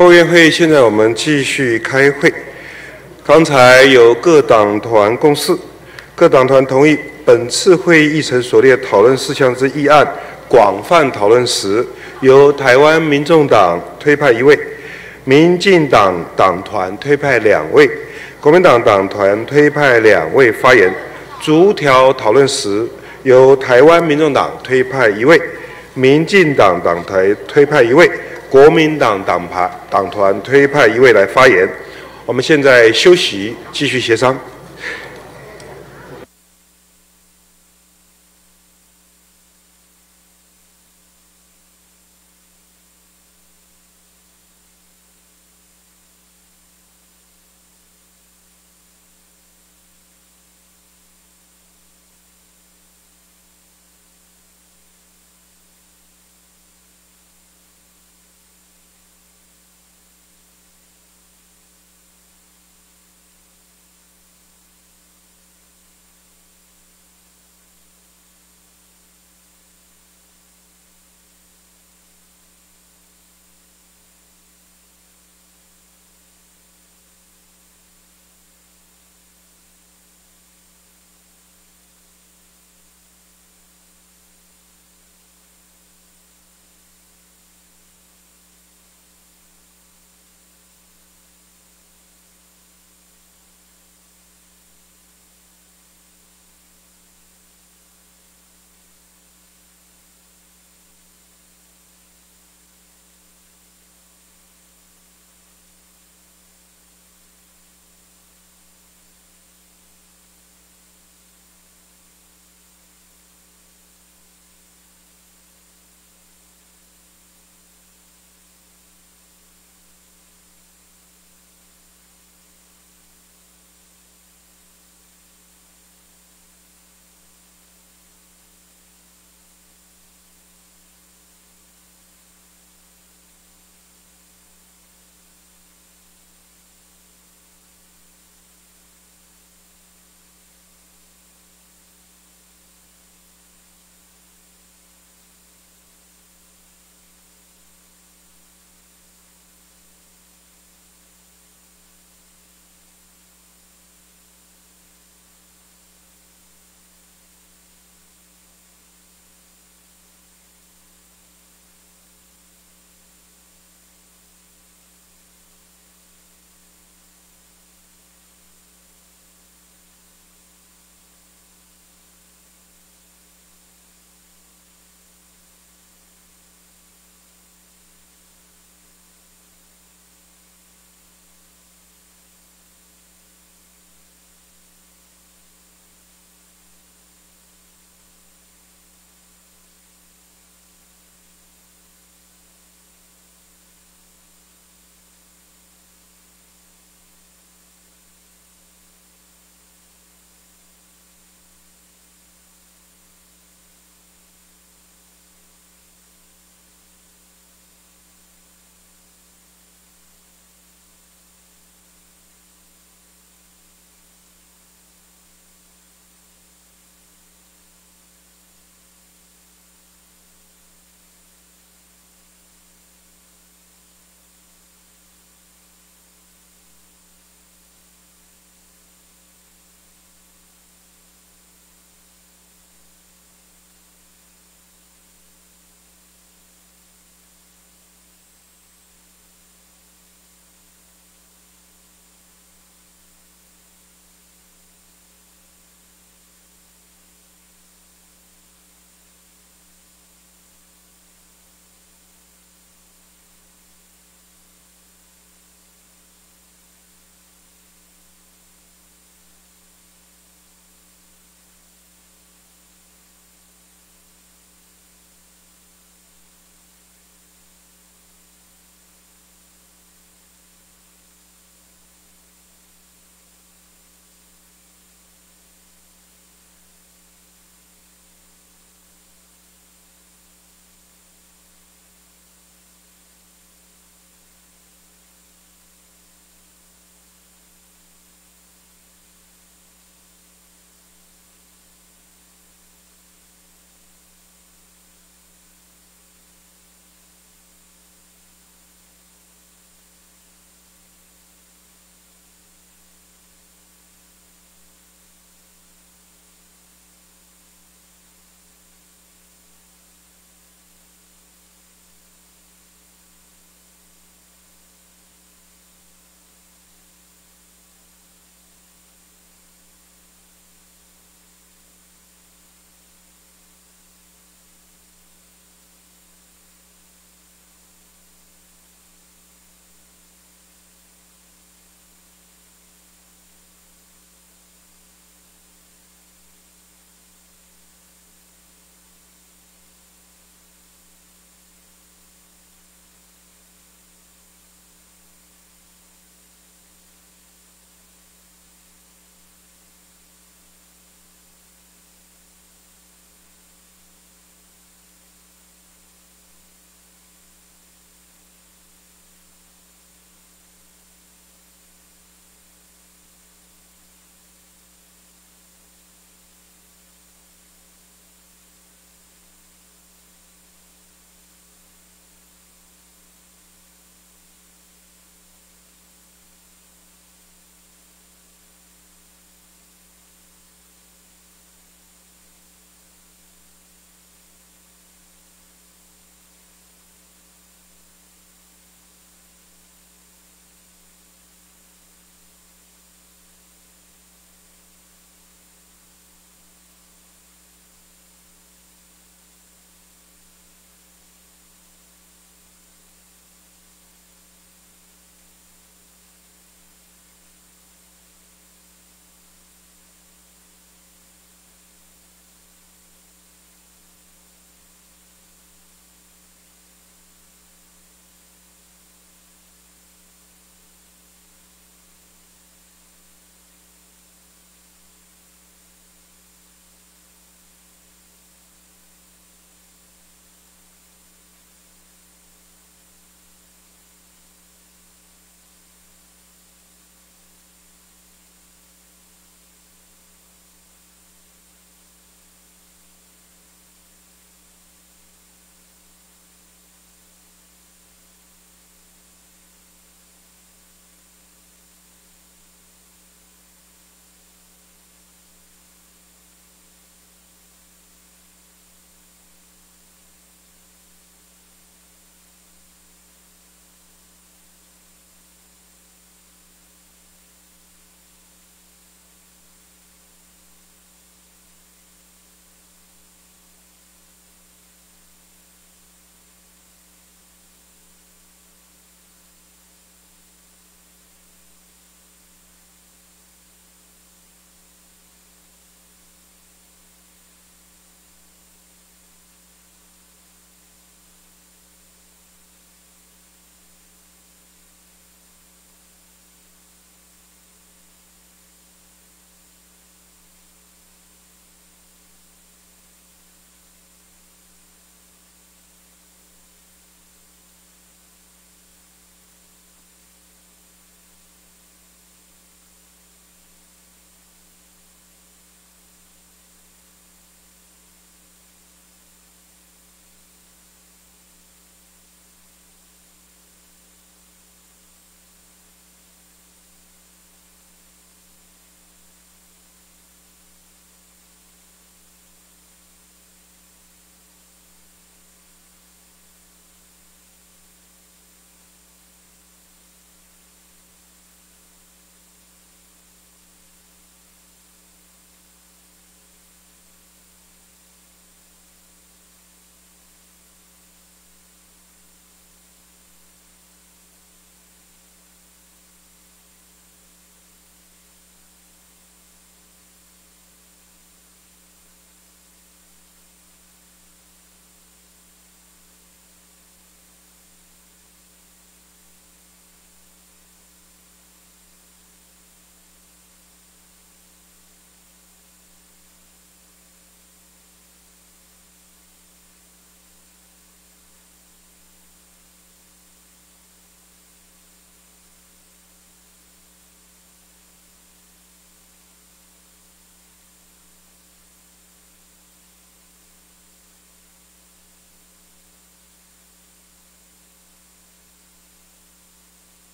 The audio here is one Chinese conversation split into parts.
后援会现在我们继续开会。刚才有各党团共识，各党团同意本次会议议程所列讨论事项之议案广泛讨论时，由台湾民众党推派1位，民进党党团推派2位，国民党党团推派2位发言。逐条讨论时，由台湾民众党推派1位，民进党党团推派1位，国民党党团推派1位来发言。我们现在休息，继续协商。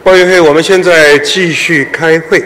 报议会，我们现在继续开会。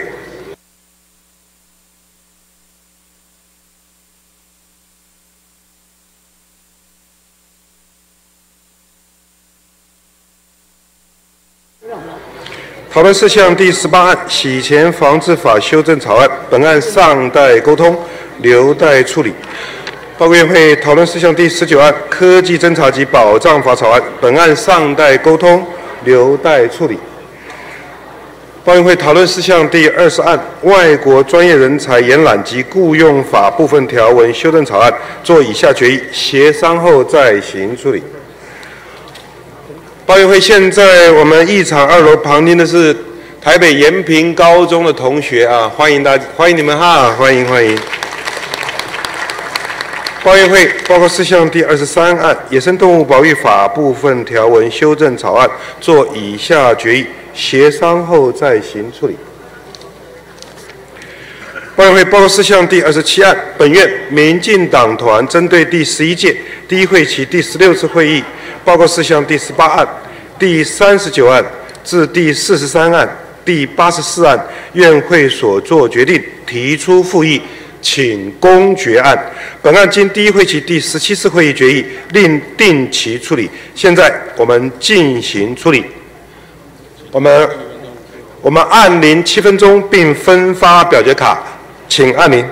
讨论事项第18案洗钱防治法修正草案，本案尚待沟通，留待处理。报告院会讨论事项第19案科技侦查及保障法草案，本案尚待沟通，留待处理。报院会讨论事项第20案外国专业人才延揽及雇用法部分条文修正草案，做以下决议，协商后再行处理。报议会现在我们议场2楼旁听的是台北延平高中的同学啊，欢迎你们哈，欢迎。报议会报告事项第23案野生动物保育法部分条文修正草案，做以下决议，协商后再行处理。报议会报告事项第27案本院民进党团针对第11届第一会期第16次会议报告事项第18案、第39案至第43案、第84案，院会所作决定提出复议，请公决案。本案经第一会期第17次会议决议，另定期处理。现在我们进行处理。我们按铃7分钟，并分发表决卡，请按铃。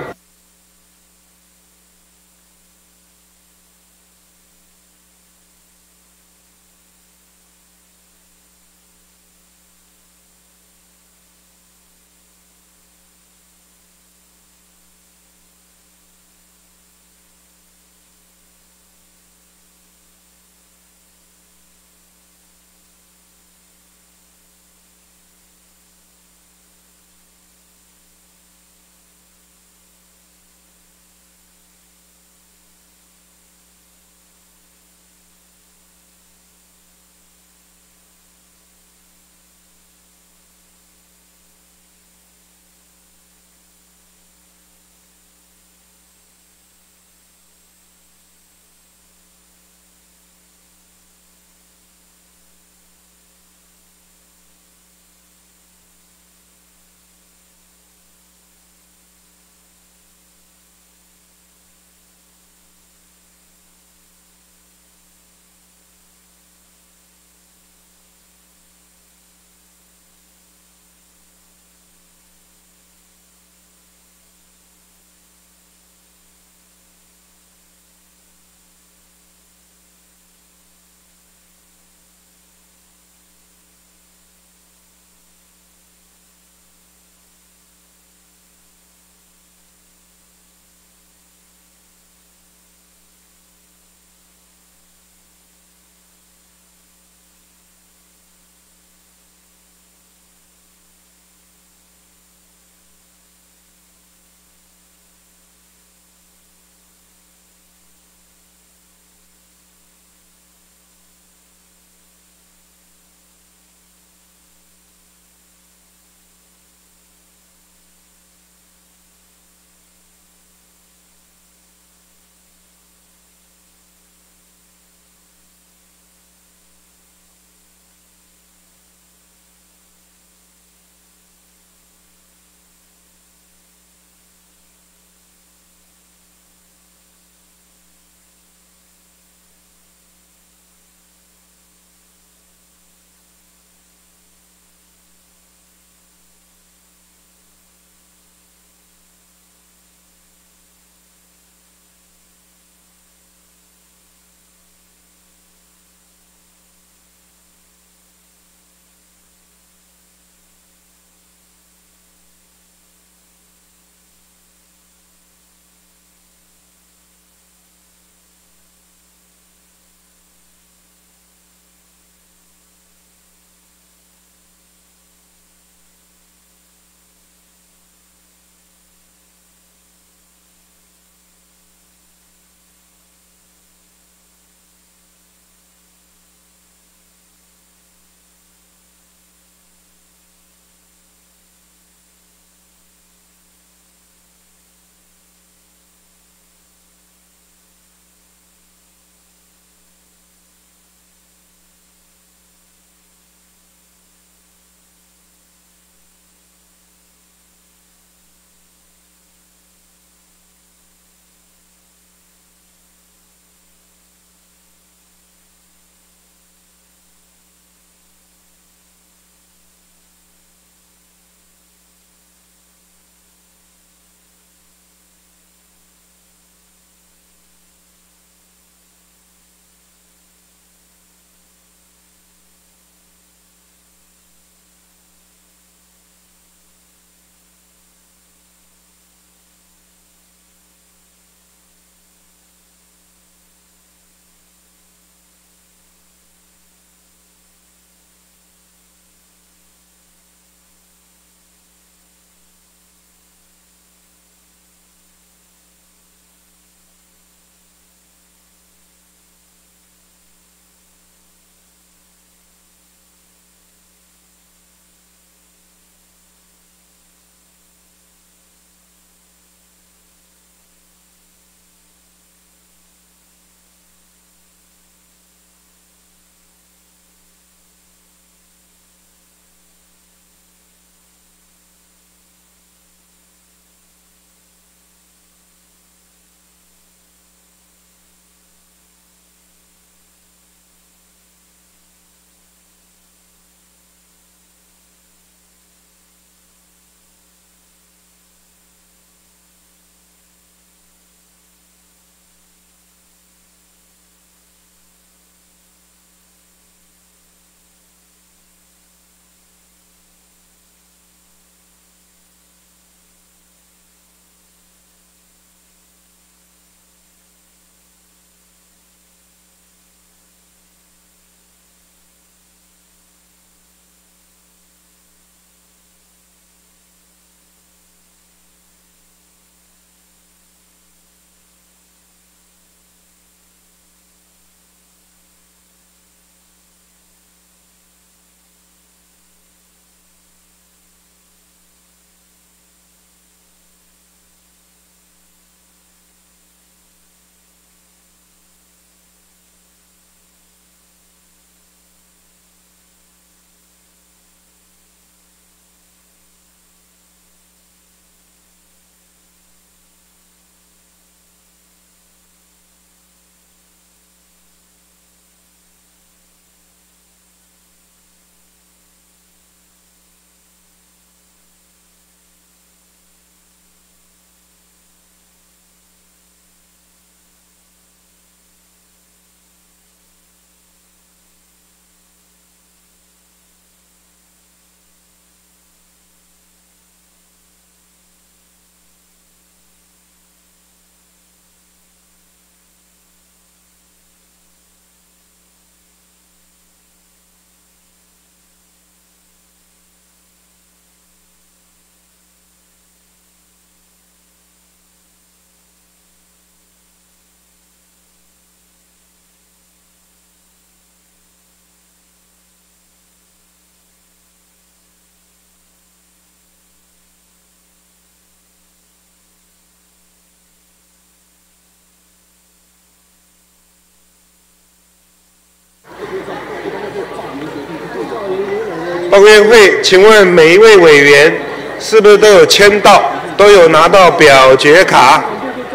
报告院会，请问每一位委员是不是都有签到，都有拿到表决卡？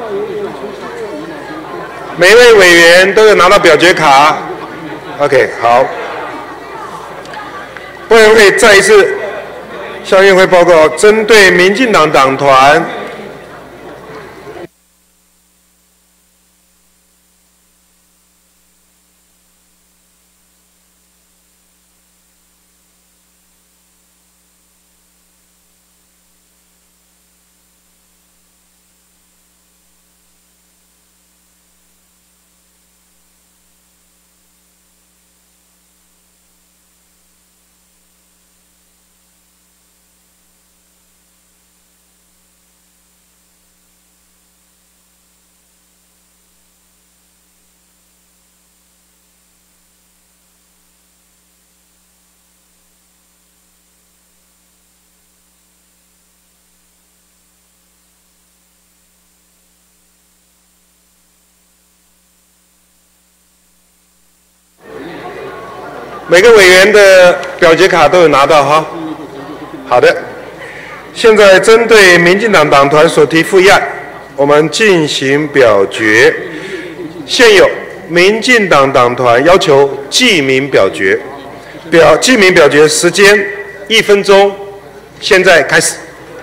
每一位委员都有拿到表决卡。OK， 好。报告院会再一次向院会报告，针对民进党党团。每个委员的表决卡都有拿到哈。好的，现在针对民进党党团所提复议案，我们进行表决。现有民进党党团要求记名表决，记名表决时间1分钟，现在开始。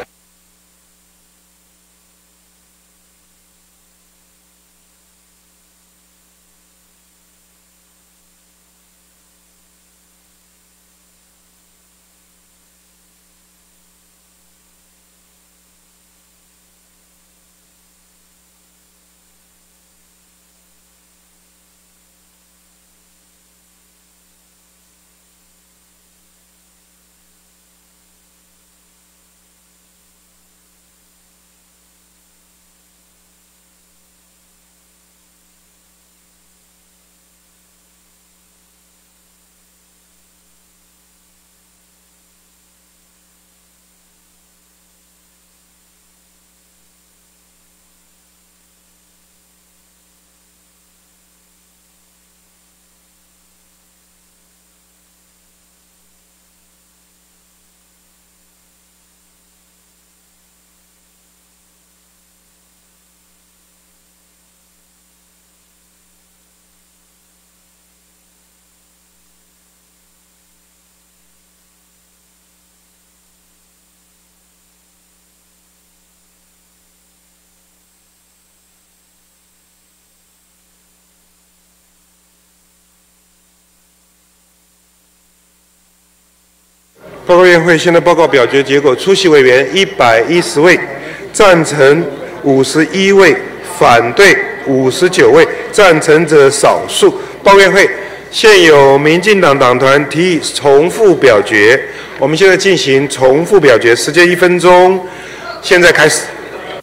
报告院会现在报告表决结果：出席委员110位，赞成51位，反对59位，赞成者少数。报告院会现有民进党党团提议重复表决，我们现在进行重复表决，时间1分钟，现在开始。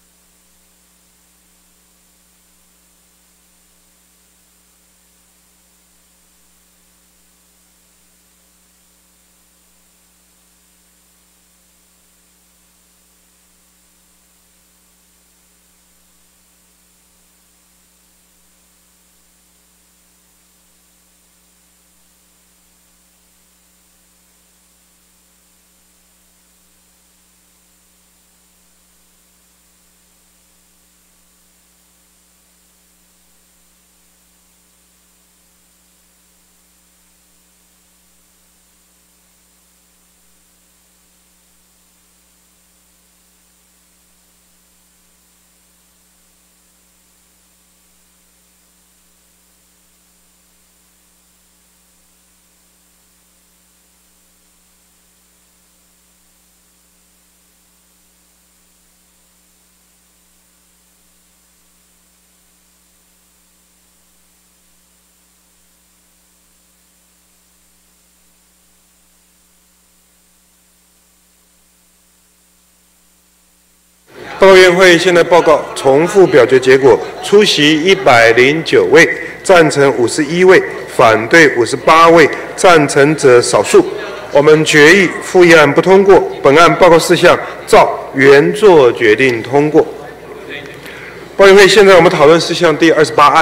报告院会现在报告重复表决结果：出席109位，赞成51位，反对58位，赞成者少数。我们决议复议案不通过，本案报告事项照原作决定通过。报告院会现在我们讨论事项第28案。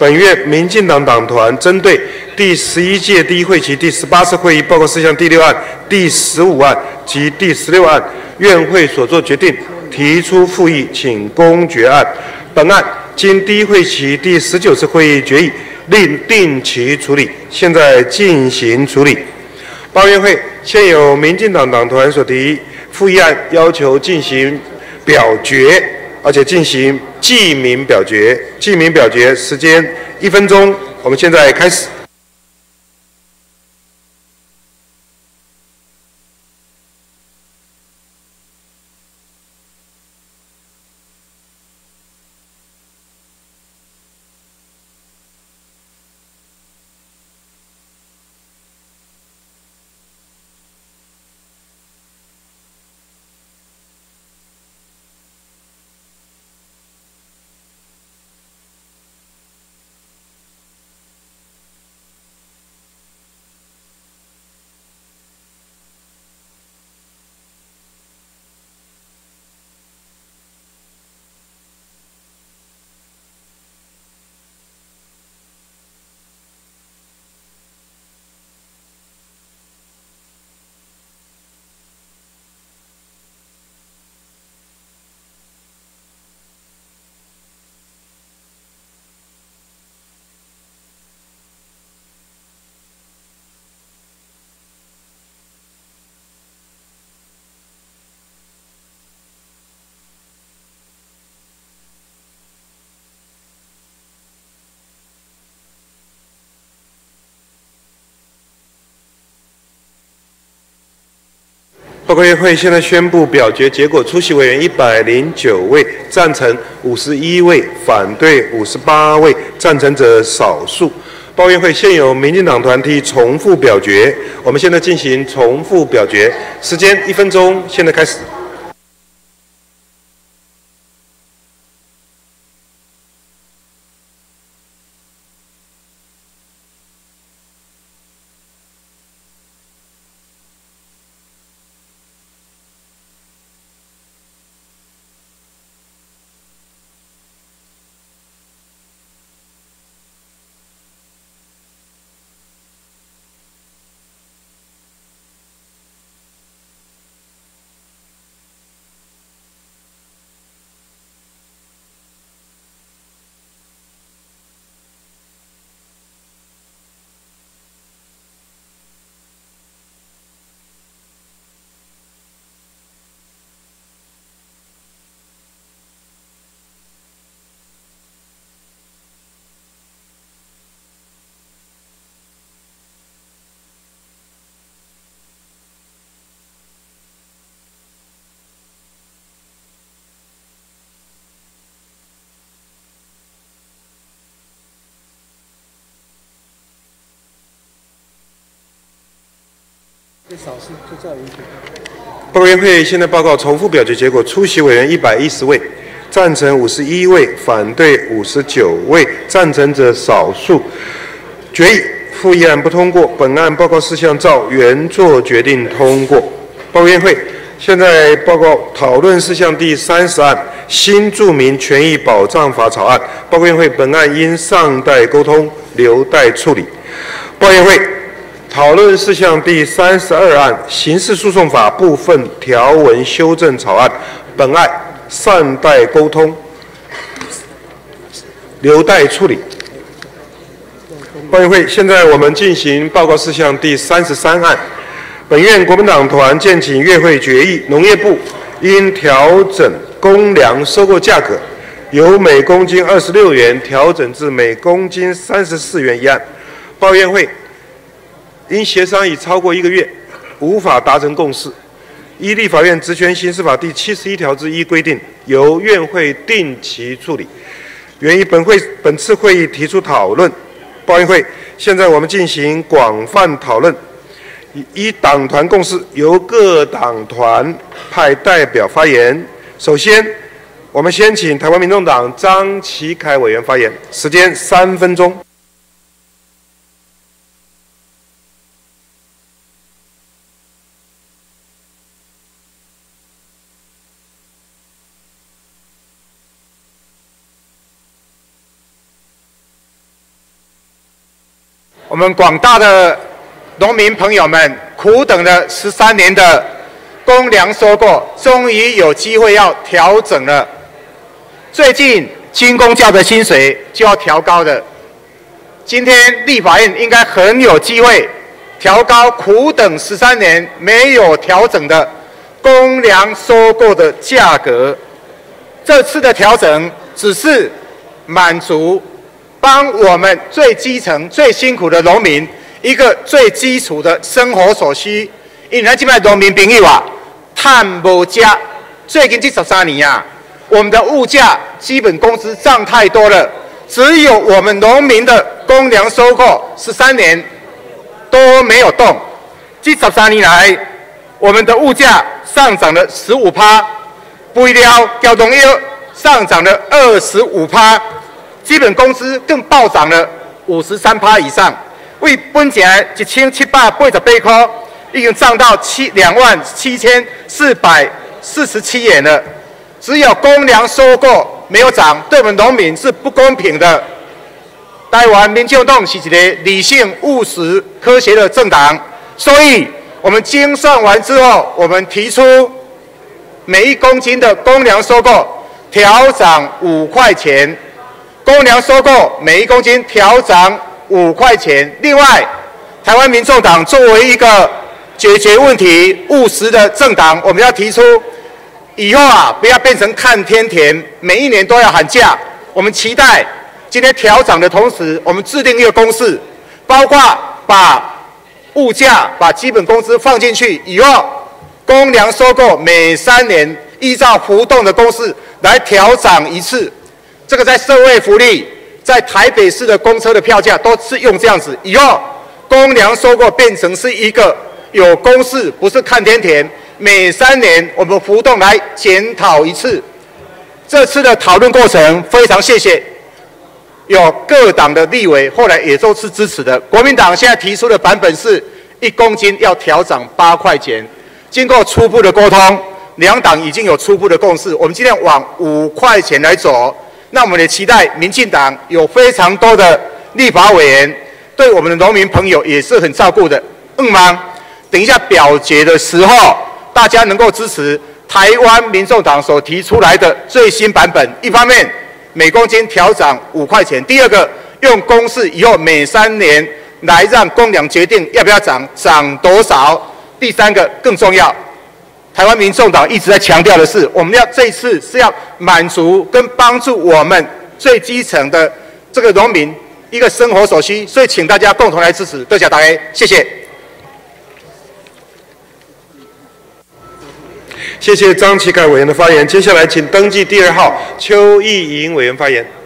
本院民进党党团针对第11届第一会期第18次会议报告事项第6案、第15案及第16案，院会所作决定，提出复议，请公决案。本案经第一会期第19次会议决议，另定期处理，现在进行处理。报院会现有民进党党团所提复议案，要求进行表决，而且进行记名表决。记名表决时间1分钟，我们现在开始。报告院会现在宣布表决结果：出席委员109位，赞成51位，反对58位，赞成者少数。报告院会现有民进党团体重复表决，我们现在进行重复表决，时间1分钟，现在开始。报告院会现在报告重复表决结果：出席委员110位，赞成51位，反对59位，赞成者少数。决议复议案不通过，本案报告事项照原作决定通过。报告院会现在报告讨论事项第30案新住民权益保障法草案。报告院会本案因尚待沟通，留待处理。报告院会讨论事项第32案刑事诉讼法部分条文修正草案，本案尚待沟通，留待处理。报告会现在我们进行报告事项第33案，本院国民党团建请院会决议，农业部应调整公粮收购价格，由每公斤26元调整至每公斤34元一案。报告院会因协商已超过1个月，无法达成共识，依立法院职权行使法第71条之1规定，由院会定期处理。原于本次会议提出讨论。报告院会现在我们进行广泛讨论，依党团共识，由各党团派代表发言。首先，我们先请台湾民众党张启凯委员发言，时间3分钟。 我们广大的农民朋友们苦等了13年的公粮收购，终于有机会要调整了。最近军公教的薪水就要调高的，今天立法院应该很有机会调高苦等13年没有调整的公粮收购的价格。这次的调整只是满足帮我们最基层、最辛苦的农民一个最基础的生活所需。因为咱这边农民朋友啊，赚无吃，最近这13年啊，我们的物价、基本工资涨太多了，只有我们农民的公粮收购13年都没有动。这13年来，我们的物价上涨了15%，肥料、交通药上涨了25%，基本工资更暴涨了53%以上。为本钱1788块，已经涨到27447元了。只有公粮收购没有涨，对我们农民是不公平的。台湾民众党是一个理性、务实、科学的政党，所以我们精算完之后，我们提出每1公斤的公粮收购调涨5块钱，公粮收购每1公斤调涨5块钱。另外，台湾民众党作为一个解决问题务实的政党，我们要提出以后啊，不要变成看天田，每1年都要喊价。我们期待今天调涨的同时，我们制定一个公式，包括把物价、把基本工资放进去以后，公粮收购每3年依照浮动的公式来调涨一次。这个在社会福利、在台北市的公车的票价都是用这样子。以后公粮收购变成是一个有公式，不是看天田。每3年我们浮动来检讨一次。这次的讨论过程非常谢谢有各党的立委，后来也都是支持的。国民党现在提出的版本是1公斤要调涨8块钱。经过初步的沟通，2党已经有初步的共识，我们尽量往5块钱来走。那我们也期待民进党有非常多的立法委员对我们的农民朋友也是很照顾的。等一下表决的时候，大家能够支持台湾民众党所提出来的最新版本。一方面，每公斤调涨5块钱；第二个，用公式以后每3年来让公粮决定要不要涨，涨多少。第三个更重要，台湾民众党一直在强调的是，我们要这一次是要满足跟帮助我们最基层的这个农民一个生活所需，所以请大家共同来支持。多谢大家，谢谢。 谢谢张启凯委员的发言。接下来，请登记第2号邱意莹委员发言。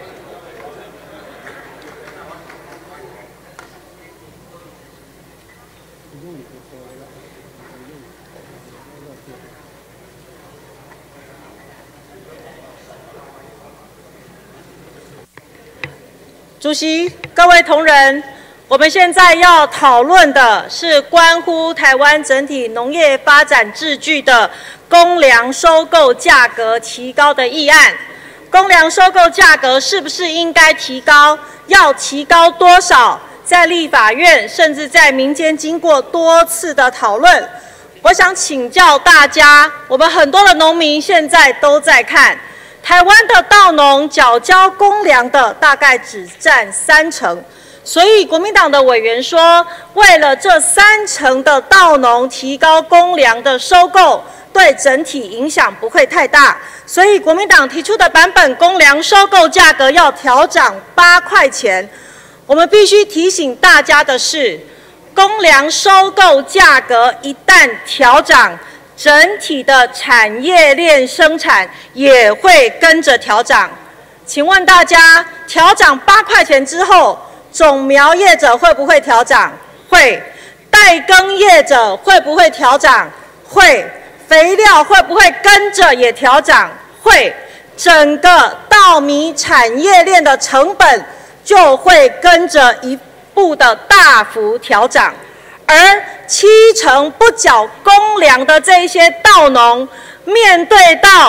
主席、各位同仁，我们现在要讨论的是关乎台湾整体农业发展秩序的公粮收购价格提高的议案。公粮收购价格是不是应该提高？要提高多少？在立法院甚至在民间经过多次的讨论，我想请教大家，我们很多的农民现在都在看。台湾的稻农缴交公粮的大概只占30%，所以国民党的委员说，为了这30%的稻农提高公粮的收购，对整体影响不会太大，所以国民党提出的版本公粮收购价格要调涨8块钱。我们必须提醒大家的是，公粮收购价格一旦调涨，整体的产业链生产也会跟着调涨。请问大家，调涨8块钱之后，种苗业者会不会调涨？会。代耕业者会不会调涨？会。肥料会不会跟着也调涨？会。整个稻米产业链的成本就会跟着一步的大幅调涨。而70%不缴公粮的这一些稻农，面对到代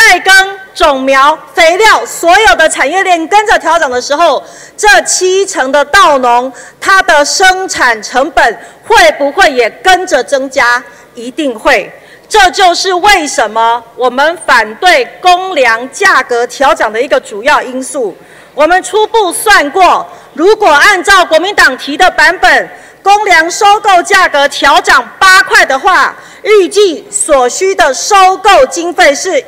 菜耕、种苗、肥料，所有的产业链跟着调整的时候，这70%的稻农，它的生产成本会不会也跟着增加？一定会。这就是为什么我们反对公粮价格调涨的一个主要因素。我们初步算过，如果按照国民党提的版本，公粮收购价格调涨8块的话，预计所需的收购经费是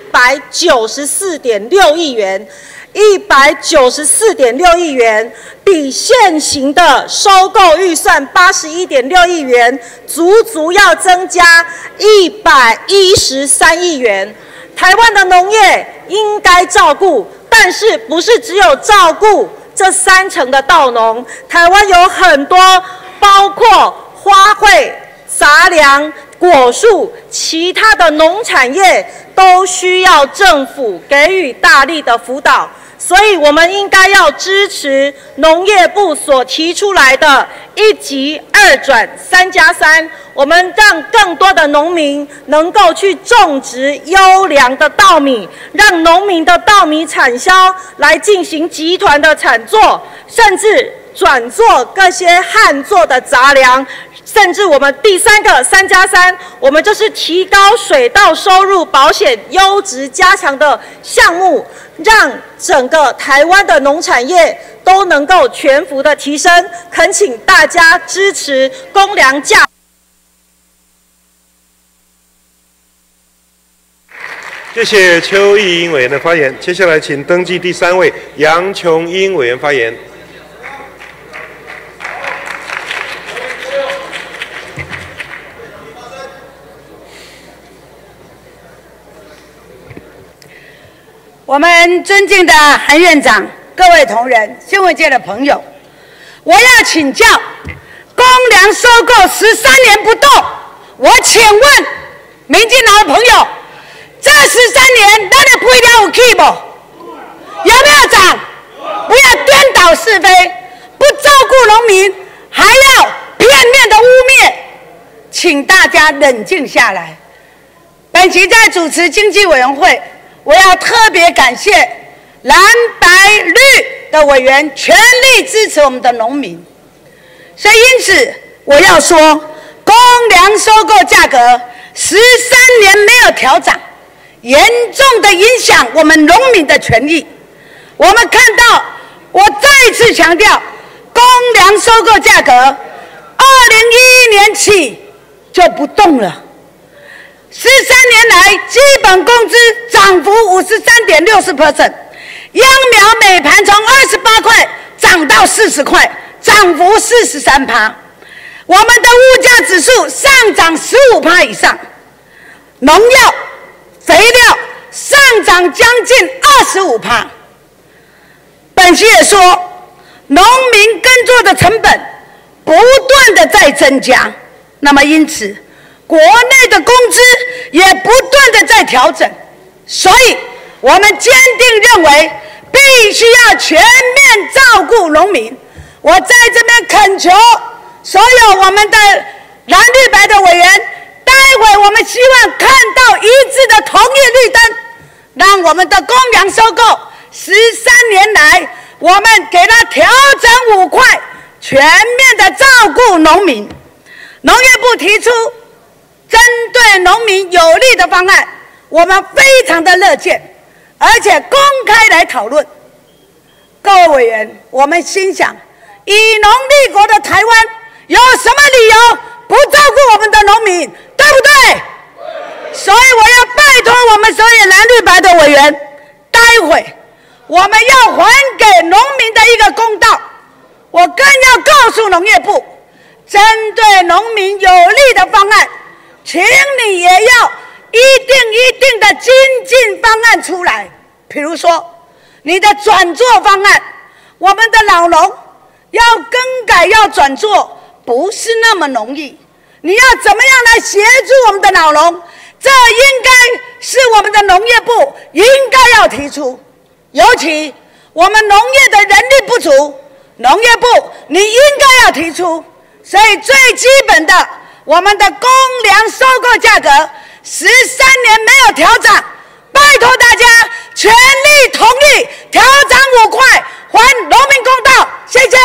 194.6亿元，194.6亿元，比现行的收购预算81.6亿元，足要增加113亿元。台湾的农业应该照顾，但是不是只有照顾这30%的稻农？台湾有很多，包括花卉、杂粮、果树，其他的农产业都需要政府给予大力的辅导。所以我们应该要支持农业部所提出来的1级2转3+3，我们让更多的农民能够去种植优良的稻米，让农民的稻米产销来进行集团的产作，甚至转做各些旱作的杂粮。甚至我们第3个3+3，我们就是提高水稻收入保险优质加强的项目，让整个台湾的农产业都能够全幅的提升。恳请大家支持公粮价。 谢谢邱毅英委员的发言。接下来请登记第3位杨琼英委员发言。 我们尊敬的韩院长、各位同仁、新闻界的朋友，我要请教，公粮收购13年不动，我请问民进党的朋友，这13年咱的肥料有起不？有没有涨？不要颠倒是非，不照顾农民，还要片面的污蔑，请大家冷静下来。本期在主持经济委员会，我要特别感谢蓝白绿的委员全力支持我们的农民，所以因此我要说，公粮收购价格13年没有调涨，严重的影响我们农民的权益。我们看到，我再次强调，公粮收购价格2011年起就不动了。13年来，基本工资涨幅53.60%，秧苗每盘从28块涨到40块，涨幅43%。我们的物价指数上涨15%以上，农药、肥料上涨将近25%。本席也说，农民耕作的成本不断的在增加，那么因此，国内的工资也不断的在调整，所以我们坚定认为必须要全面照顾农民。我在这边恳求所有我们的蓝绿白的委员，待会我们希望看到一致的同意绿灯，让我们的公粮收购13年来，我们给它调整5块，全面的照顾农民。农业部提出针对农民有利的方案，我们非常的乐见，而且公开来讨论。各位委员，我们心想，以农立国的台湾，有什么理由不照顾我们的农民，对不对？所以我要拜托我们所有蓝绿白的委员，待会我们要还给农民的一个公道。我更要告诉农业部，针对农民有利的方案，请你也要一定的精进方案出来。比如说，你的转作方案，我们的老农要更改要转作，不是那么容易。你要怎么样来协助我们的老农？这应该是我们的农业部应该要提出。尤其我们农业的人力不足，农业部你应该要提出。所以最基本的，我们的公粮收购价格13年没有调涨， 拜托大家全力同意调涨5块，还农民公道。谢谢。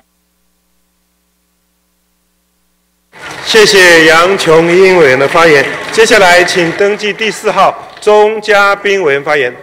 谢谢杨琼英委员的发言。接下来，请登记第4号钟嘉宾委员发言。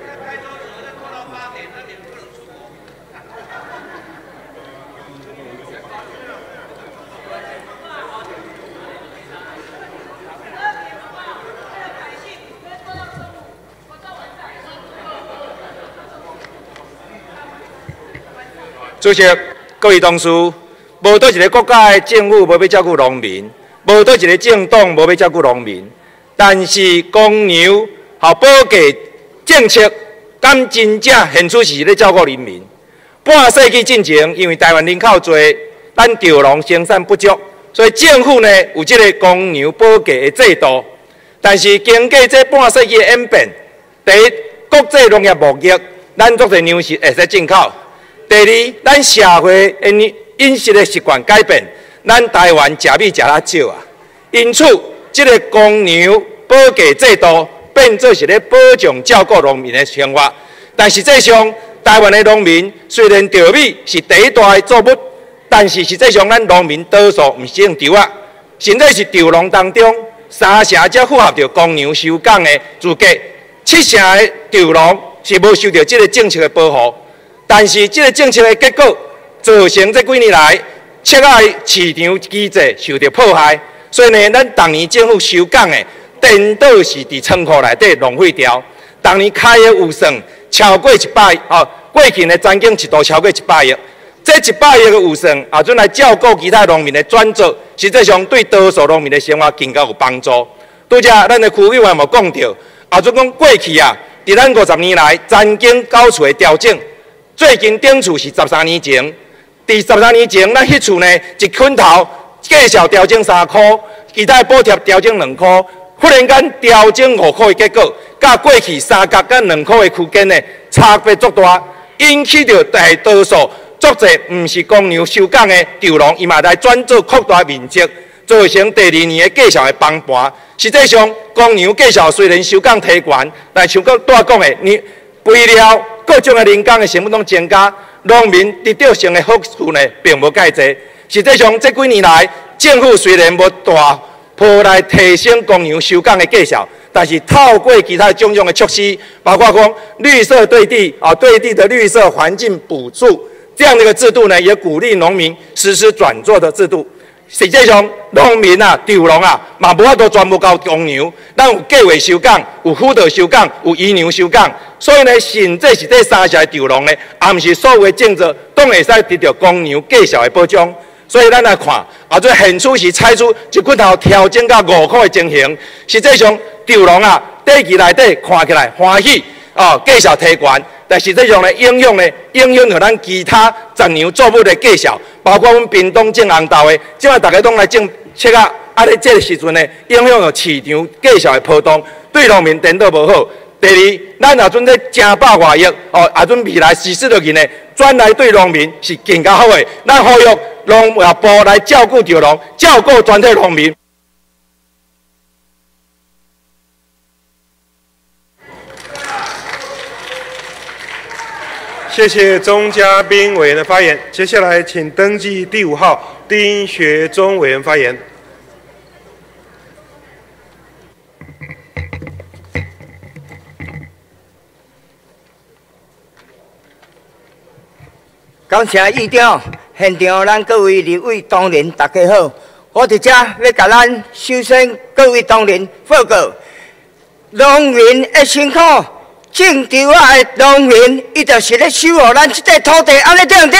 主席、各位同事，无倒一个国家的政府无要照顾农民，无倒一个政党无要照顾农民，但是公牛和保价政策，敢真正现出是咧照顾人民？半世纪进前，因为台湾人口多，咱稻农生产不足，所以政府呢有这个公牛保价的制度。但是经过这半世纪的演变，第一，国际农业贸易，咱足侪粮食会使进口。第二，咱社会的饮食的习惯改变，咱台湾食米食较少啊。因此，这个公牛保价制度变做是咧保障照顾农民的生活。但实际上，台湾的农民虽然稻米是第一大的作物，但是实际上咱农民多数毋是用稻啊，甚至是稻农当中3成才符合着公牛收港的资格，7成的稻农是无受到这个政策的保护。但是，这个政策的结果，造成这几年来，赤海市场机制受到迫害。所以呢，咱当年政府收港的，颠倒是伫仓库内底浪费掉。当年开的预算超过100亿，过去的曾经一度超过100亿。这100亿的预算，准来照顾其他农民的转做，实际上对多数农民的生活更加有帮助。拄则咱的区委员有讲到，准讲过去啊，伫咱50年来，曾经搞出的调整。最近顶厝是13年前，伫13年前，咱迄厝呢1捆头计小调整3块，其他补贴调整2块，忽然间调整5块的结果，甲过去3角甲2块的区间呢差别足大，引起着大多数足侪毋是公牛收港的稻农，伊嘛来转做扩大面积，造成第2年的计小的崩盘。实际上，公牛计小虽然收港提悬，但像我拄讲的，肥料各种的人工的成本拢增加，农民得到性的好处呢，并无介济。实际上，这几年来，政府虽然无大坡来提升公牛收港的绩效，但是透过其他种种的措施，包括讲绿色对地对地的绿色环境补助这样的一个制度呢，也鼓励农民实施转作的制度。实际上，农民啊、稻农啊，嘛无法度全部交公牛，咱有计划收港，有辅导收港，有移牛收港，所以呢，甚至是这3社的稻农呢，也毋是所有的种植都会使得到公牛绩效的保障。所以咱来看，这现处是采取1捆头调整到5块的情形。实际上，稻农啊，短期内底看起来欢喜绩效提悬，但实际上呢，影响到咱其他杂粮作物的绩效，包括阮屏东种红豆的，即摆大家拢来种切啊，咧这个时阵呢，影响到市场绩效的波动，对农民颠倒无好。第二，咱也准咧正百外亿也准未来实施落去呢，转来对农民是更加好的。咱呼吁农业部来照顾稻农，照顾全体农民。 谢谢钟嘉宾委员的发言。接下来，请登记第5号丁学忠委员发言。 感谢议长，现场咱各位立委同仁大家好，我伫遮要甲咱首先各位同仁报告，农民的辛苦。种稻啊的农民，伊就是咧守护咱即块土地，安尼对毋对？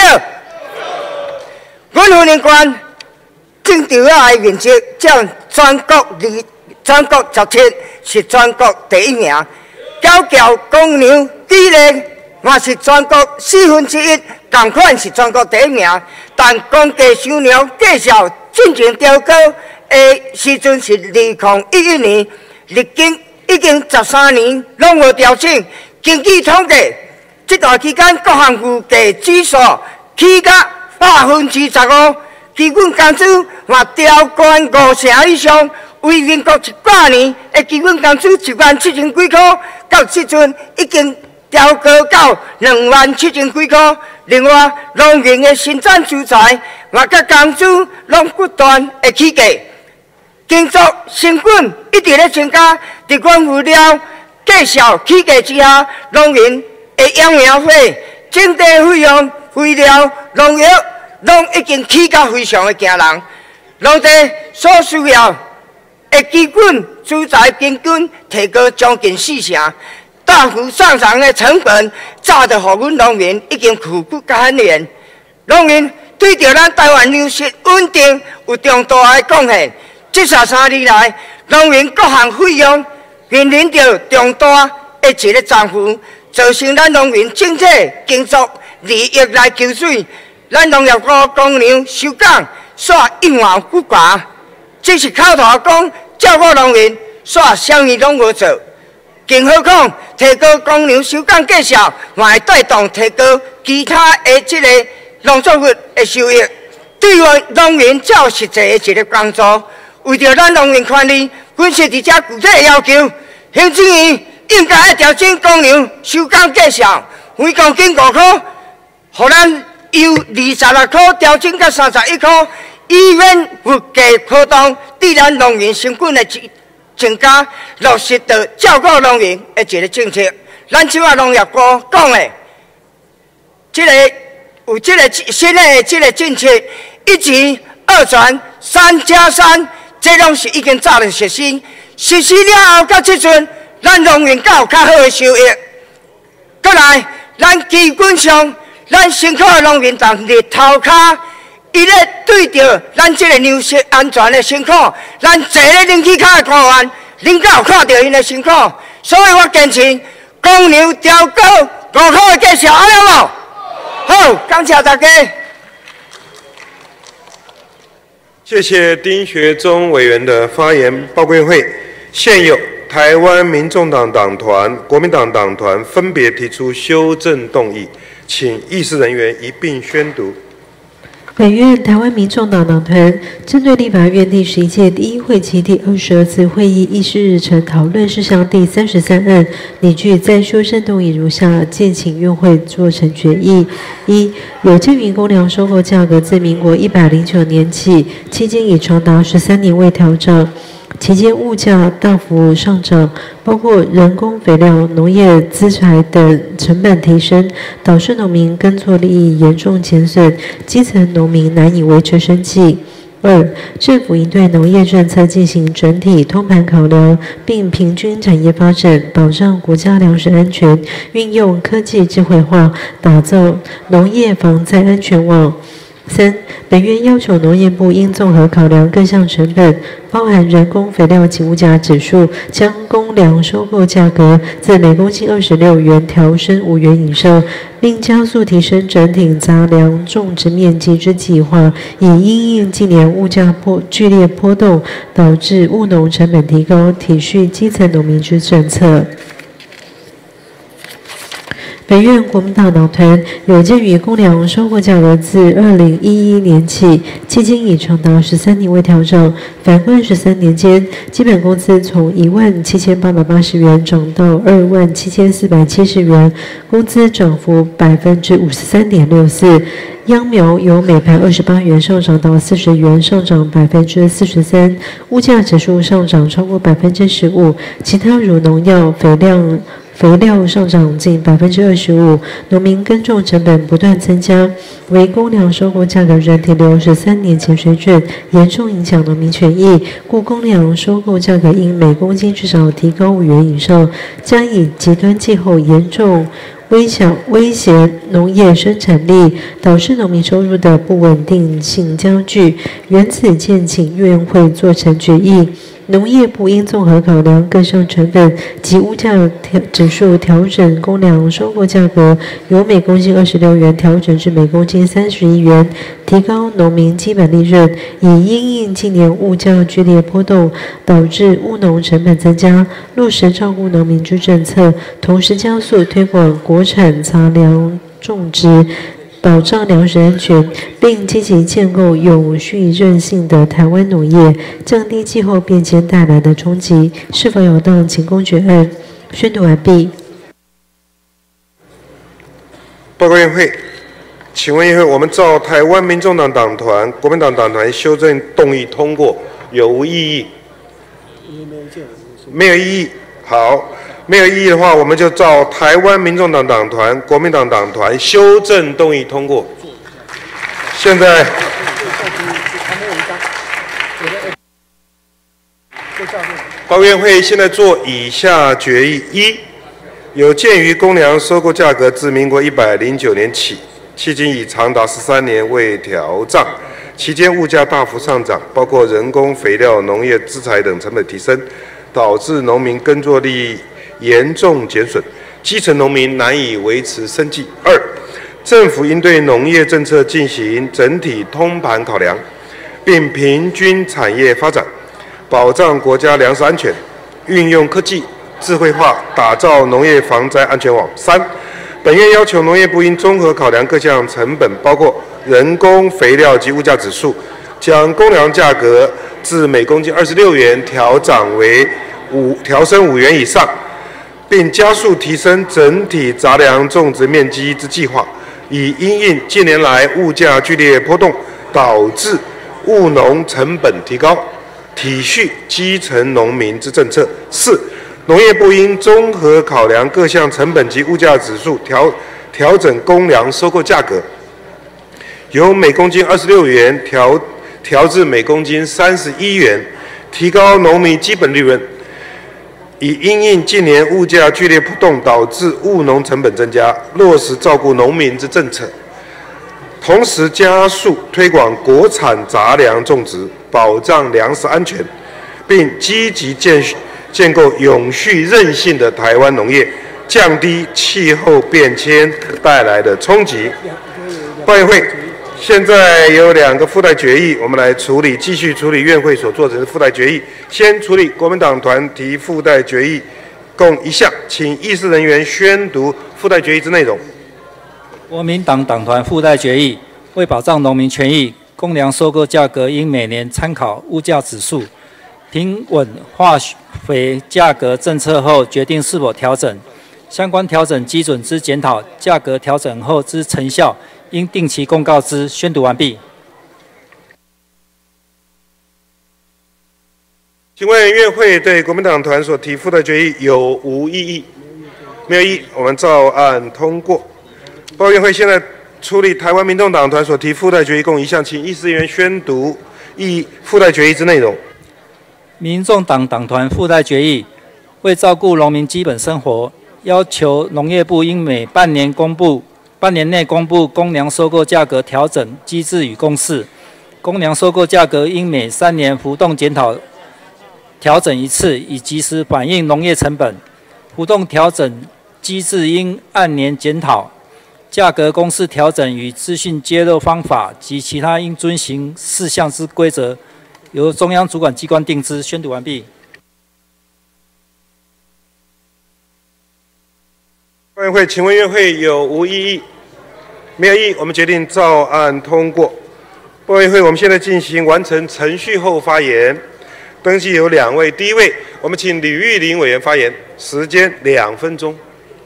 阮云林县种稻啊的面积占全国17是全国第1名，交叫公牛比例嘛是全国1/4，同款是全国第1名。但公家收粮绩效进前调高的时阵是2011年，历经已经13年，拢无调整。根据统计，这段期间各项物价指数起甲15%，基本工资嘛调悬5成以上， 为民国100年的基本工资17000几块，到即阵已经调高到27000几块。另外，农民的生产资材嘛，甲工资拢不断的起价，经济成本一直咧增加。伫原物料价销起价之下，农民的养苗费、种地费用、肥料、农药，拢已经起到非常的惊人。农地所需要的基本资材平均提高将近4成。大幅上涨的成本，早就互阮农民已经苦不堪言。农民对着咱台湾粮食稳定有重大的贡献。这3年来，农民各项费用面临着重大的一个涨幅，造成咱农民整体经济利益来求水。咱农业局公粮收港煞一毛不拔，这是口头讲照顾农民，煞啥物拢无做。更何况，提高公粮收港价销，嘛会带动提高其他的这个农作物的收益，对农民才有实际的一个帮助。为着咱农民权利，阮是伫遮具体的要求，行政院应该要调整公粮收港价销，每公斤5块，互咱由26块调整到31块，以免物价波动对咱农民成本的增加，落实到照顾农民的一个政策。咱即马农业局讲的，有这个新的这个政策，1钱2全3+3，这拢是已经早就实施。实施了后，到即阵，咱农民才有较好的收益。再来，咱基本上，咱辛苦的农民当日头骹。伊咧对着咱这个粮食安全的辛苦，咱坐咧冷气卡的官员，恁敢有看到因的辛苦？所以我坚持公粮调高5块的价销，安尼无？好，感谢大家。 谢谢丁学忠委员的发言。报归会，现有台湾民众党党团、国民党党团分别提出修正动议，请议事人员一并宣读。 本院台湾民众党党团针对立法院第11届第1会期第22次会议议事日程讨论事项第33案，拟具再修正动议如下，建请院会做成决议：一、有鉴于公粮收购价格自民国109年起，期间已长达13年未调整。期间物价大幅上涨，包括人工肥料、农业资材等成本提升，导致农民耕作利益严重减损，基层农民难以维持生计。2、政府应对农业政策进行整体通盘考量，并平均产业发展，保障国家粮食安全，运用科技智慧化，打造农业防灾安全网。3、本院要求农业部应综合考量各项成本，包含人工肥料及物价指数，将公粮收购价格自每公斤26元调升5元以上，并加速提升整体杂粮种植面积之计划，以因应近年物价剧烈波动，导致务农成本提高，体恤基层农民之政策。本院国民党党团有鉴于公粮收购价格自2011年起，迄今已长达13年未调整，反观13年间，基本工资从17880元涨到27470元，工资涨幅53.64%。秧苗由每盘28元上涨到40元，上涨43%，物价指数上涨超过15%，其他如农药、肥料上涨近25%，农民耕种成本不断增加，为公粮收购价格仍停留13年前水准，严重影响农民权益，故公粮收购价格应每公斤至少提高5元以上，将以极端气候严重威胁农业生产力，导致农民收入的不稳定性加剧。原此建请院会做成决议，农业部应综合考量各项成本及物价指数，调整公粮收购价格，由每公斤26元调整至每公斤31元，提高农民基本利润，以因应近年物价剧烈波动，导致务农成本增加，落实照顾农民之政策，同时加速推广国产杂粮种植， 保障粮食安全，并积极建构永续韧性的台湾农业，降低气候变迁带来的冲击，是否有当请公决案。宣读完毕。 报告院会，请问院会，我们照台湾民众党党团、国民党党团修正动议通过，有无异议？没有异议。好，没有异议的话，我们就照台湾民众党党团、国民党党团修正动议通过。现在，报告院会现在做以下决议：一，有鉴于公粮收购价格自民国109年起，迄今已长达13年未调涨，期间物价大幅上涨，包括人工、肥料、农业资材等成本提升，导致农民耕作利益严重减损，基层农民难以维持生计。二，政府应对农业政策进行整体通盘考量，并平均产业发展，保障国家粮食安全，运用科技智慧化打造农业防灾安全网。三，本院要求农业部应综合考量各项成本，包括人工、肥料及物价指数，将公粮价格自每公斤26元调升5元以上，并加速提升整体杂粮种植面积之计划，以因应近年来物价剧烈波动导致务农成本提高，体恤基层农民之政策。四，农业部应综合考量各项成本及物价指数，调整公粮收购价格，由每公斤26元调至每公斤31元，提高农民基本利润，以因应近年物价剧烈波动导致务农成本增加，落实照顾农民之政策。同时加速推广国产杂粮种植，保障粮食安全，并积极建构永续韧性的台湾农业，降低气候变迁带来的冲击。报院会现在有2个附带决议，我们来继续处理院会所做成的附带决议。先处理国民党团提附带决议，共1项，请议事人员宣读附带决议之内容。 国民党党团附带决议，为保障农民权益，公粮收购价格应每年参考物价指数，平稳化肥价格政策后决定是否调整。相关调整基准之检讨，价格调整后之成效，应定期公告之。宣读完毕。 请问院会对国民党团所提附带决议有无异议？没有异议，我们照案通过。报告院会现在处理台湾民众党团所提附带决议共1项，请议事人员宣读附带决议之内容。 民众党党团附带决议，为照顾农民基本生活，要求农业部应每半年内公布公粮收购价格调整机制与公示，公粮收购价格应每3年浮动检讨调整一次，以及时反映农业成本。浮动调整机制应按年检讨，价格公示调整与资讯揭露方法及其他应遵行事项之规则，由中央主管机关定之。宣读完毕。 报院会，请问院会有无异议？没有异议，我们决定照案通过。报院会，我们现在进行完成程序后发言，登记有2位。第一位，我们请吕玉玲委员发言，时间2分钟。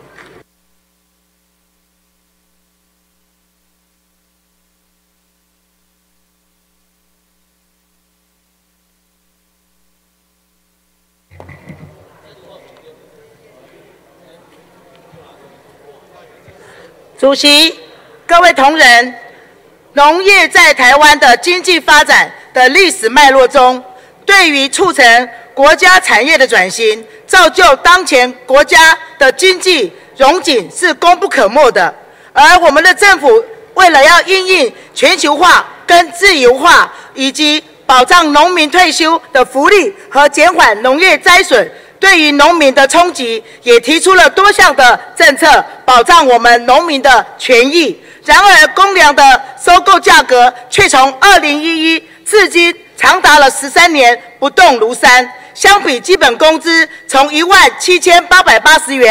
主席、各位同仁，农业在台湾的经济发展的历史脉络中，对于促成国家产业的转型，造就当前国家的经济荣景是功不可没的。而我们的政府为了要因应全球化跟自由化，以及保障农民退休的福利和减缓农业灾损，对于农民的冲击，也提出了多项的政策，保障我们农民的权益。然而，公粮的收购价格却从2011至今长达了13年不动如山。相比基本工资从17880元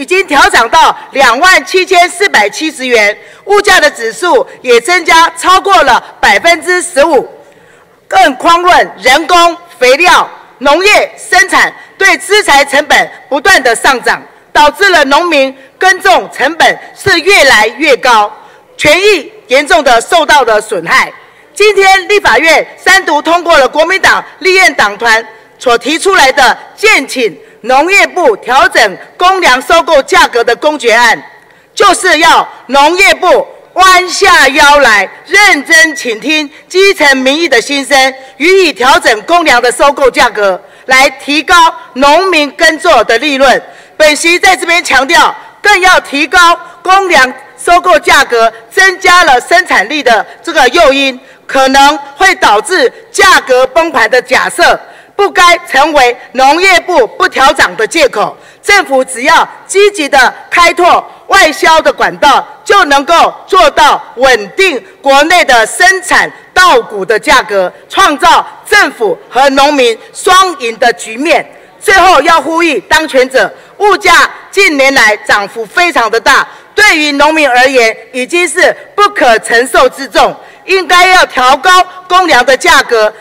已经调涨到27470元，物价的指数也增加超过了15%。更遑论人工、肥料、农业生产对资材成本不断的上涨，导致了农民耕种成本是越来越高，权益严重的受到了损害。今天立法院3读通过了国民党立院党团所提出来的建请农业部调整公粮收购价格的公决案，就是要农业部弯下腰来，认真倾听基层民意的心声，予以调整公粮的收购价格，来提高农民耕作的利润。本席在这边强调，更要提高公粮收购价格，增加了生产力的这个诱因，可能会导致价格崩盘的假设，不该成为农业部不调涨的借口。政府只要积极的开拓外销的管道，就能够做到稳定国内的生产稻谷的价格，创造政府和农民双赢的局面。最后要呼吁当权者，物价近年来涨幅非常的大，对于农民而言已经是不可承受之重，应该要调高公粮的价格。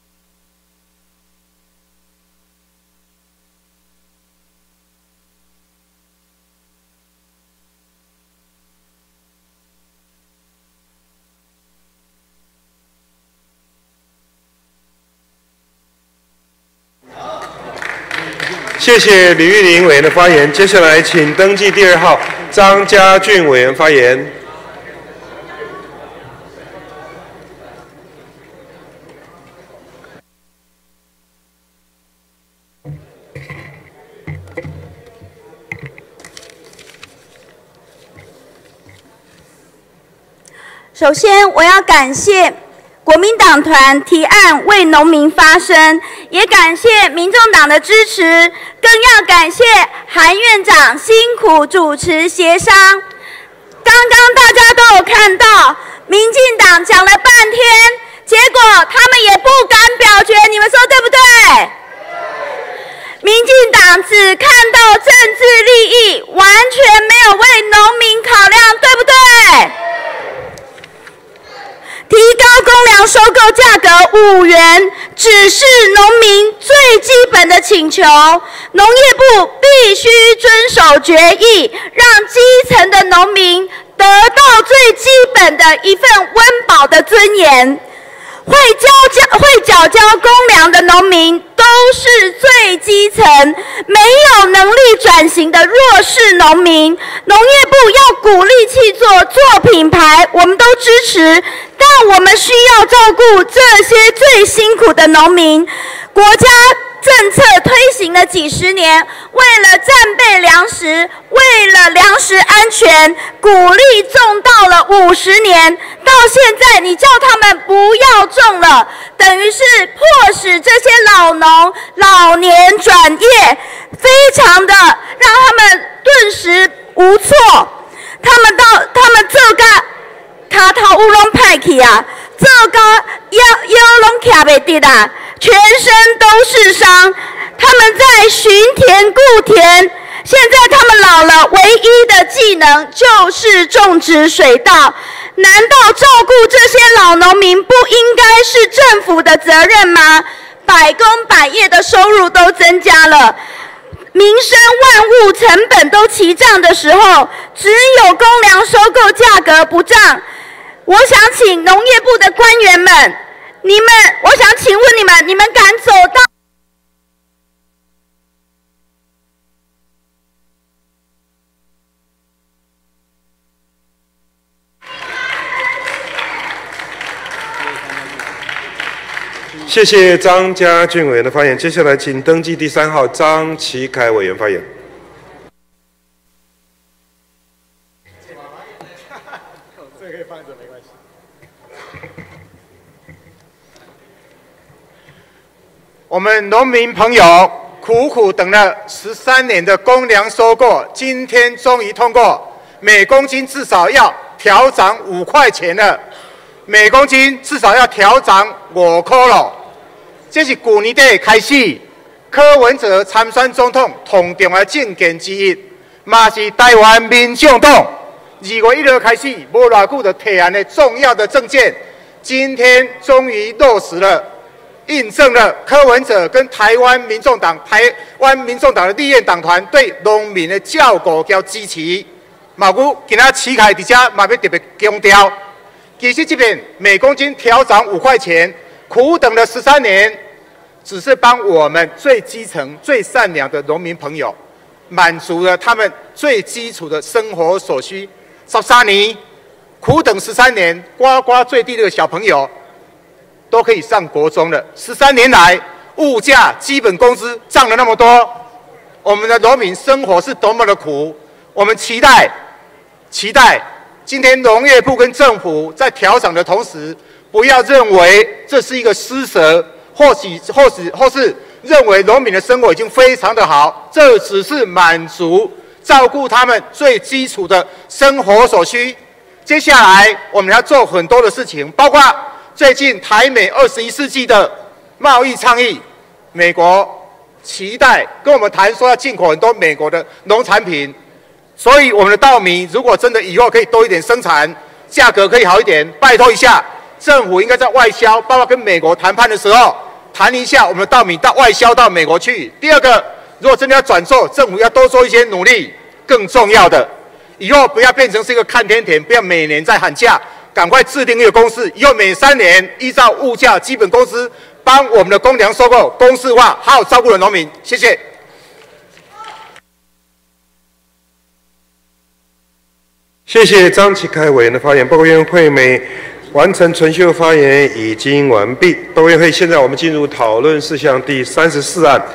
谢谢李玉玲委员的发言。接下来，请登记第2号张家俊委员发言。 首先，我要感谢国民党团提案为农民发声，也感谢民众党的支持，更要感谢韩院长辛苦主持协商。刚刚大家都有看到，民进党讲了半天，结果他们也不敢表决，你们说对不对？民进党只看到政治利益，完全没有为农民考量，对不对？提高公粮收购价格5元，只是农民最基本的请求。农业部必须遵守决议，让基层的农民得到最基本的一份温饱的尊严。会缴交公粮的农民都是最基层、没有能力转型的弱势农民。农业部要鼓励去做品牌，我们都支持，但我们需要照顾这些最辛苦的农民。国家政策推行了几十年，为了战备粮食，为了粮食安全，鼓励种到了50年，到现在你叫他们不要种了，等于是迫使这些老年转业，非常的让他们顿时无措。他们做个卡头有拢歹去啊，做个腰拢徛袂直啊，全身都是伤。他们在巡田顾田，现在他们老了，唯一的技能就是种植水稻。难道照顾这些老农民不应该是政府的责任吗？百工百业的收入都增加了，民生万物成本都齐涨的时候，只有公粮收购价格不涨。我想请农业部的官员们，我想请问你们敢走到谢谢张家俊委员的发言。接下来，请登记第3号张启凯委员发言。 我们农民朋友苦苦等了13年的公粮收购，今天终于通过，每公斤至少要调涨5块钱了，每公斤至少要调涨5块了。这是去年底开始，柯文哲参选总统同重的政见之一。 嘛是台湾民众党2月1日开始无偌久就提案的重要的政见，今天终于落实了，印证了柯文哲跟台湾民众党的立院党团对农民的照顾和支持。嘛，我今仔起开伫遮嘛要特别强调，其实这边每公斤调涨5块钱，苦等了13年，只是帮我们最基层、最善良的农民朋友，满足了他们最基础的生活所需。13年，苦等13年，呱呱最低的小朋友都可以上国中了。13年来，物价、基本工资涨了那么多，我们的农民生活是多么的苦。我们期待今天农业部跟政府在调涨的同时，不要认为这是一个施舍，或是认为农民的生活已经非常的好，这只是满足照顾他们最基础的生活所需。接下来我们要做很多的事情，包括最近台美21世纪的贸易倡议，美国期待跟我们谈说要进口很多美国的农产品，所以我们的稻米如果真的以后可以多一点生产，价格可以好一点，拜托一下政府应该在外销，包括跟美国谈判的时候谈一下我们的稻米到外销到美国去。第二个，如果真的要转售，政府要多做一些努力。更重要的，以后不要变成是一个看天田，不要每年在喊价，赶快制定一个公式，以后每3年依照物价基本工资帮我们的公粮收购公式化，好好照顾了农民。谢谢。 谢谢张启凯委员的发言。报告院会每完成存秀发言已经完毕。报告院会现在我们进入讨论事项第34案。